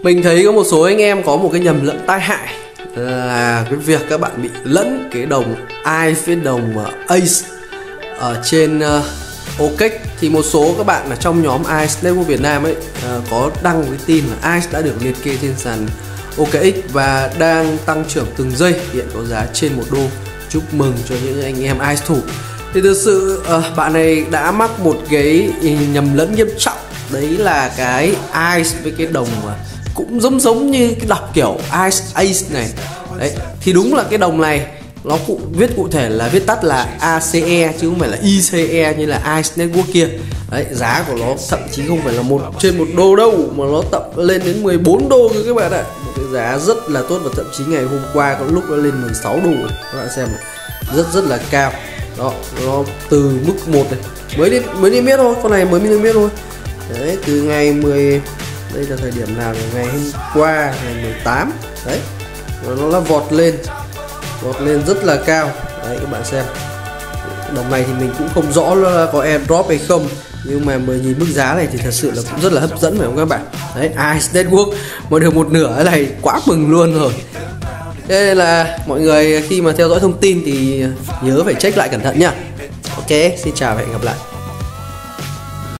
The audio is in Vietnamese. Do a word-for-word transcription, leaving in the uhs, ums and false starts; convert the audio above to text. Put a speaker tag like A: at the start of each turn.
A: Mình thấy có một số anh em có một cái nhầm lẫn tai hại là cái việc các bạn bị lẫn cái đồng i xê với đồng Ace ở trên uh, ô ca ích. Thì một số các bạn ở trong nhóm i xê Network Việt Nam ấy uh, có đăng cái tin là i xê đã được liệt kê trên sàn ô ca ích và đang tăng trưởng từng giây, hiện có giá trên một đô. Chúc mừng cho những anh em i xê thủ. Thì thực sự uh, bạn này đã mắc một cái nhầm lẫn nghiêm trọng, đấy là cái i xê với cái đồng uh, cũng giống giống như cái đọc kiểu i xê Ace này. Đấy, thì đúng là cái đồng này nó cụ viết cụ thể là viết tắt là a xê e chứ không phải là i xê e như là i xê Network kia. Đấy, giá của nó thậm chí không phải là một trên một đô đâu mà nó tận lên đến mười bốn đô cơ các bạn ạ. Một cái giá rất là tốt, và thậm chí ngày hôm qua có lúc nó lên mười sáu đô rồi. Các bạn xem này, rất rất là cao. Đó, nó từ mức một này mới đi mới đi biết thôi, con này mới đi biết thôi. Đấy, từ ngày mười, đây là thời điểm nào, ngày hôm qua ngày mười tám. Đấy, nó là vọt lên vọt lên rất là cao. Đấy, các bạn xem đồng này thì mình cũng không rõ là có airdrop hay không, nhưng mà mới nhìn mức giá này thì thật sự là cũng rất là hấp dẫn phải không các bạn. Đấy, i xê Network mà được một nửa cái này quá mừng luôn rồi. Thế nên là mọi người khi mà theo dõi thông tin thì nhớ phải check lại cẩn thận nhá. Ok, xin chào và hẹn gặp lại.